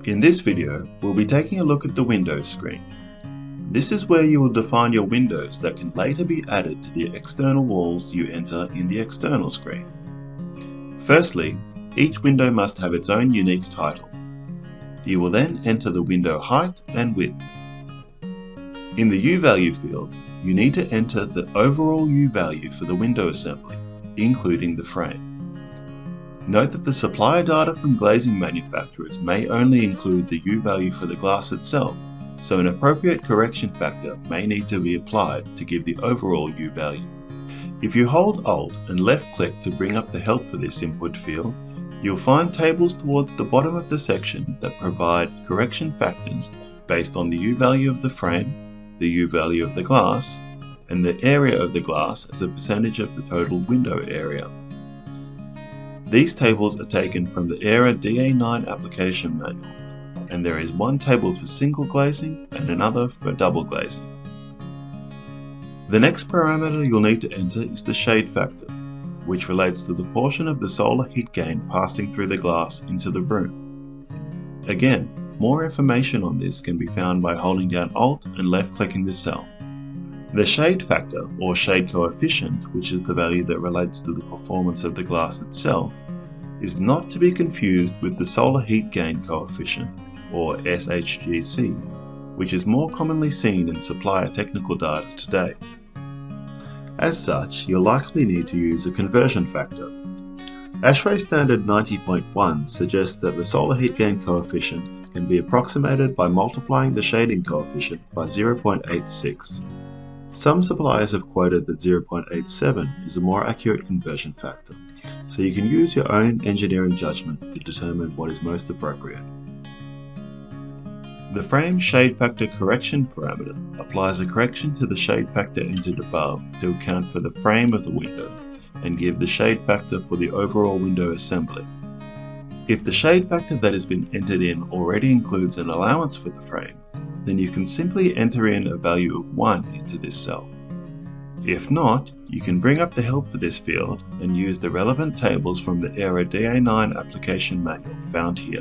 In this video, we'll be taking a look at the Windows screen. This is where you will define your windows that can later be added to the external walls you enter in the external screen. Firstly, each window must have its own unique title. You will then enter the window height and width. In the U-value field, you need to enter the overall U-value for the window assembly, including the frame. Note that the supplier data from glazing manufacturers may only include the U-value for the glass itself, so an appropriate correction factor may need to be applied to give the overall U-value. If you hold Alt and left-click to bring up the help for this input field, you'll find tables towards the bottom of the section that provide correction factors based on the U-value of the frame, the U-value of the glass, and the area of the glass as a percentage of the total window area. These tables are taken from the ERA DA9 application manual, and there is one table for single glazing and another for double glazing. The next parameter you'll need to enter is the shade factor, which relates to the portion of the solar heat gain passing through the glass into the room. Again, more information on this can be found by holding down Alt and left-clicking the cell. The shade factor, or shade coefficient, which is the value that relates to the performance of the glass itself, is not to be confused with the solar heat gain coefficient, or SHGC, which is more commonly seen in supplier technical data today. As such, you'll likely need to use a conversion factor. ASHRAE standard 90.1 suggests that the solar heat gain coefficient can be approximated by multiplying the shading coefficient by 0.86. Some suppliers have quoted that 0.87 is a more accurate conversion factor, so you can use your own engineering judgment to determine what is most appropriate. The frame shade factor correction parameter applies a correction to the shade factor entered above to account for the frame of the window and give the shade factor for the overall window assembly. If the shade factor that has been entered in already includes an allowance for the frame, then you can simply enter in a value of 1 into this cell. If not, you can bring up the help for this field and use the relevant tables from the ERA DA9 application manual found here.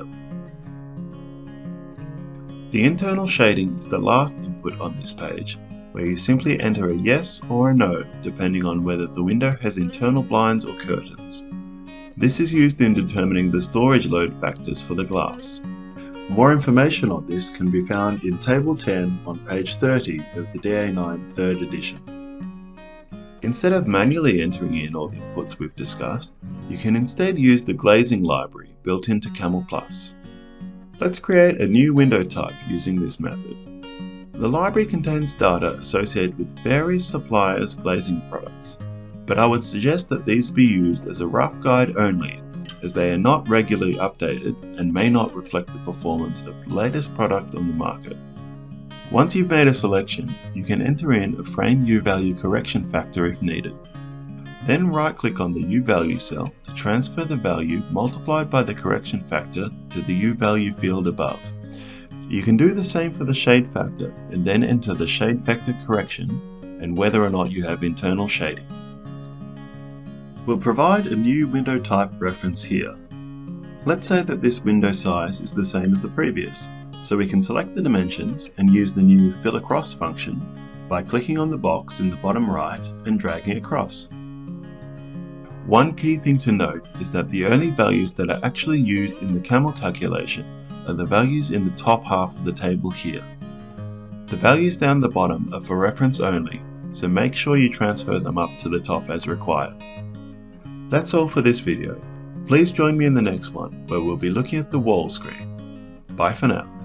The internal shading is the last input on this page, where you simply enter a yes or a no depending on whether the window has internal blinds or curtains. This is used in determining the storage load factors for the glass. More information on this can be found in Table 10 on page 30 of the DA9 3rd edition. Instead of manually entering in all the inputs we've discussed, you can instead use the glazing library built into CAMEL+. Let's create a new window type using this method. The library contains data associated with various suppliers' glazing products, but I would suggest that these be used as a rough guide only, as they are not regularly updated and may not reflect the performance of the latest products on the market. Once you've made a selection, you can enter in a frame U-value correction factor if needed. Then right-click on the U-value cell to transfer the value multiplied by the correction factor to the U-value field above. You can do the same for the shade factor and then enter the shade factor correction and whether or not you have internal shading. We'll provide a new window type reference here. Let's say that this window size is the same as the previous, so we can select the dimensions and use the new Fill Across function by clicking on the box in the bottom right and dragging across. One key thing to note is that the only values that are actually used in the CAMEL calculation are the values in the top half of the table here. The values down the bottom are for reference only, so make sure you transfer them up to the top as required. That's all for this video. Please join me in the next one, where we'll be looking at the wall screen. Bye for now.